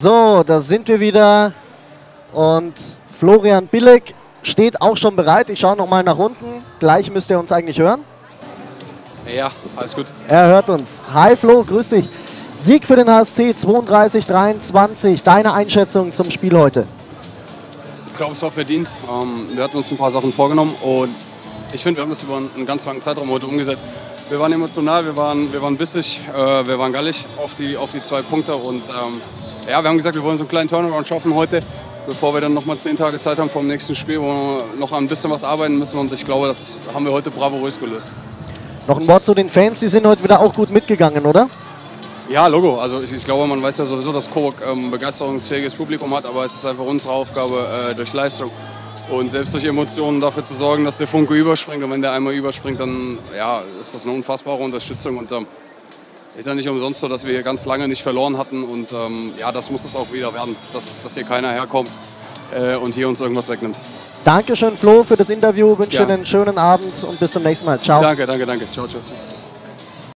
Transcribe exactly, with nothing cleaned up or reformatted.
So, da sind wir wieder und Florian Billig steht auch schon bereit. Ich schaue nochmal nach unten. Gleich müsst ihr uns eigentlich hören. Ja, alles gut. Er hört uns. Hi Flo, grüß dich. Sieg für den H S C, zweiunddreißig dreiundzwanzig. Deine Einschätzung zum Spiel heute? Ich glaube, es war verdient. Ähm, wir hatten uns ein paar Sachen vorgenommen und ich finde, wir haben das über einen ganz langen Zeitraum heute umgesetzt. Wir waren emotional, wir waren, wir waren bissig, äh, wir waren gallig auf die, auf die zwei Punkte und ähm, ja, wir haben gesagt, wir wollen so einen kleinen Turnaround schaffen heute, bevor wir dann noch mal zehn Tage Zeit haben vor dem nächsten Spiel, wo wir noch ein bisschen was arbeiten müssen und ich glaube, das haben wir heute bravourös gelöst. Noch ein Wort zu den Fans, die sind heute wieder auch gut mitgegangen, oder? Ja, Logo. Also ich, ich glaube, man weiß ja sowieso, dass Coburg ähm, begeisterungsfähiges Publikum hat, aber es ist einfach unsere Aufgabe, äh, durch Leistung und selbst durch Emotionen dafür zu sorgen, dass der Funke überspringt. Und wenn der einmal überspringt, dann ja, ist das eine unfassbare Unterstützung. Und ähm, ist ja nicht umsonst so, dass wir hier ganz lange nicht verloren hatten. Und ähm, ja, das muss es auch wieder werden, dass, dass hier keiner herkommt äh, und hier uns irgendwas wegnimmt. Dankeschön, Flo, für das Interview. Wünsche ja. dir einen schönen Abend und bis zum nächsten Mal. Ciao. Danke, danke, danke. Ciao, ciao, ciao.